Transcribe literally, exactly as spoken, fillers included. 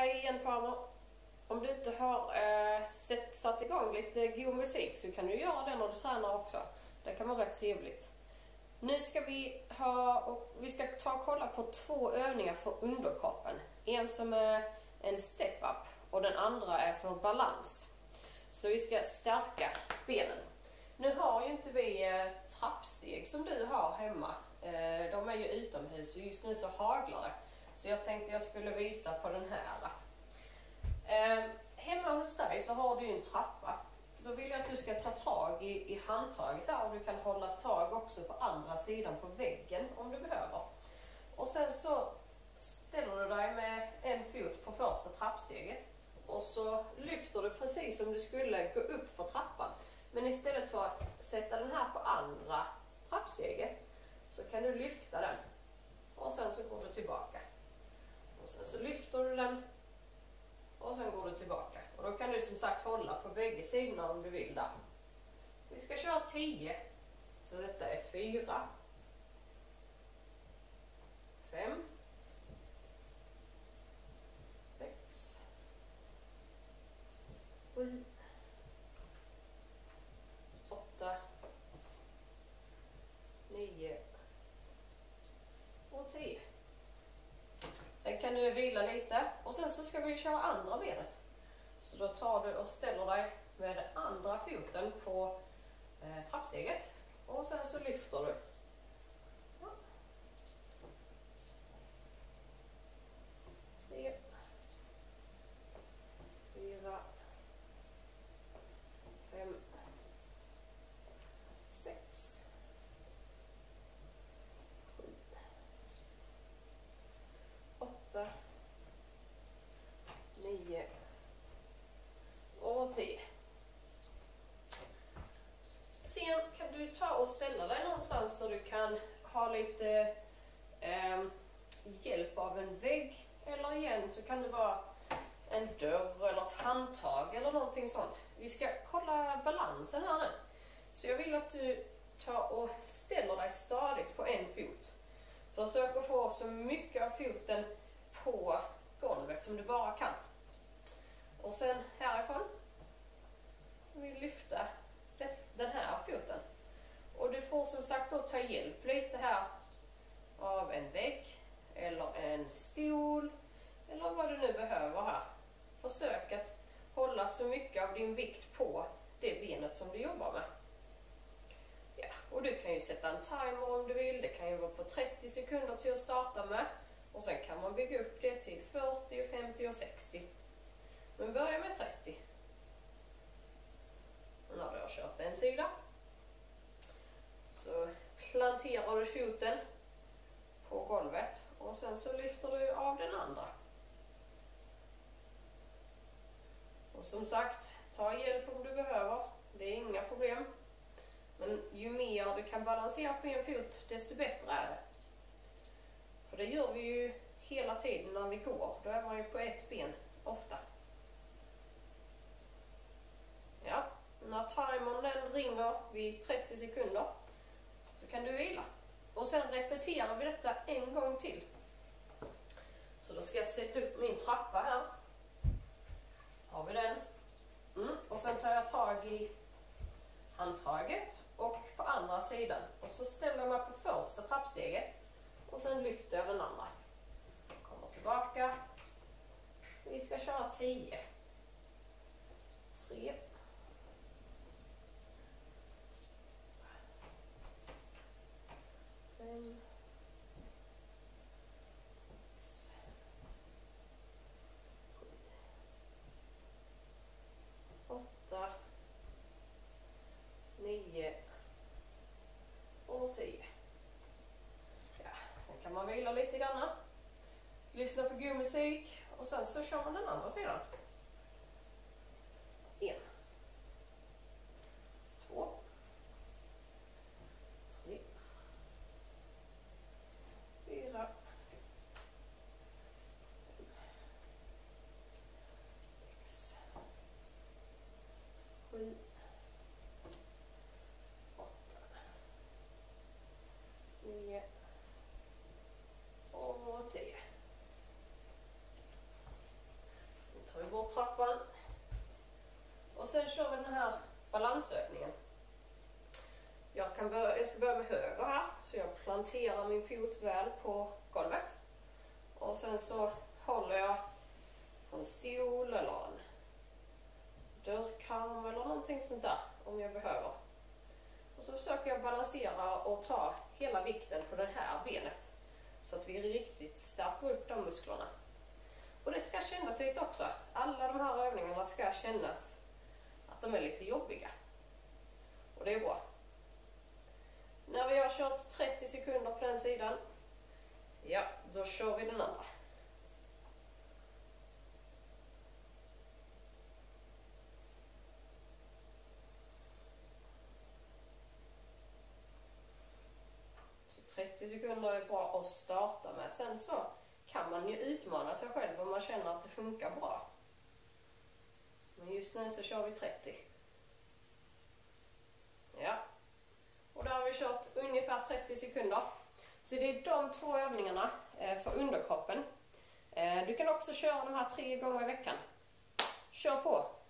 Hej igen farmor! Om du inte har eh, sett, satt igång lite god musik så kan du göra det när du tränar också. Det kan vara rätt trevligt. Nu ska vi ha, och vi ska ta och kolla på två övningar för underkroppen. En som är en step-up och den andra är för balans. Så vi ska stärka benen. Nu har ju inte vi eh, trappsteg som du har hemma. Eh, de är ju utomhus och just nu så haglar det. Så jag tänkte jag skulle visa på den här. Eh, hemma hos dig så har du ju en trappa. Då vill jag att du ska ta tag i, i handtaget där, och du kan hålla tag också på andra sidan på väggen om du behöver. Och sen så ställer du dig med en fot på första trappsteget. Och så lyfter du precis som du skulle gå upp för trappan. Men istället för att sätta den här på andra trappsteget så kan du lyfta den. Och sen så går du tillbaka. Och sen så lyfter du den. Och sen går du tillbaka. Och då kan du som sagt hålla på bägge sidorna om du vill där. Vi ska köra tio. Så detta är fyra. Fem. Sex. Sju. Åtta. Nio. Och tio. Sen kan du vila lite och sen så ska vi köra andra benet. Så då tar du och ställer dig med den andra foten på eh, trappsteget och sen så lyfter du. Ja. Tre. Fyra. Fem. Sex. Åtta, nio och tio. Sen kan du ta och ställa dig någonstans där du kan ha lite eh, hjälp av en vägg, eller igen så kan det vara en dörr eller ett handtag eller någonting sånt. Vi ska kolla balansen här nu. Så jag vill att du tar och ställer dig stadigt på en fot. Försök att få så mycket av foten på golvet som du bara kan. Och sen härifrån vi lyfta den här foten. Och du får som sagt då ta hjälp lite här av en vägg eller en stol eller vad du nu behöver här. Försök att hålla så mycket av din vikt på det benet som du jobbar med. Ja, och du kan ju sätta en timer om du vill. Det kan ju vara på trettio sekunder till att starta med. Och sen kan man bygga upp det till fyrtio, femtio och sextio. Men börja med trettio. Och när du har kört en sida så planterar du foten på golvet. Och sen så lyfter du av den andra. Och som sagt, ta hjälp om du behöver. Det är inga problem. Men ju mer du kan balansera på en fot, desto bättre är det. För det gör vi ju hela tiden när vi går. Då är man ju på ett ben ofta. Ja, när timern den ringer vid trettio sekunder så kan du vila. Och sen repeterar vi detta en gång till. Så då ska jag sätta upp min trappa här. Har vi den. Mm. Och sen tar jag tag i handtaget och på andra sidan. Och så ställer jag mig på första trappsteget. Och sen lyfter jag den andra. Kommer tillbaka. Vi ska köra tio. Tre. Fem. Sex. Sju. Åtta. Nio. Och tio. Sen kan man vila lite grann. Lyssna på god musik. Och sen så kör man den andra sidan. En. Två. Tre. Fyra. Fem. Sex. Sju. Åtta. Nio. Och tio. trappan. Och sen kör vi den här balansövningen. Jag, kan börja, jag ska börja med höger här, så jag planterar min fot väl på golvet. Och sen så håller jag på en stol eller en dörrkarm eller någonting sånt där om jag behöver. Och så försöker jag balansera och ta hela vikten på det här benet så att vi riktigt stärker upp de musklerna. Och det ska kännas lite också. Alla de här övningarna ska kännas att de är lite jobbiga. Och det är bra. När vi har kört trettio sekunder på den sidan, ja, då kör vi den andra. Så trettio sekunder är bra att starta med. Sen så kan man ju utmana sig själv om man känner att det funkar bra. Men just nu så kör vi trettio. Ja. Och där har vi kört ungefär trettio sekunder. Så det är de två övningarna för underkroppen. Du kan också köra de här tre gånger i veckan. Kör på!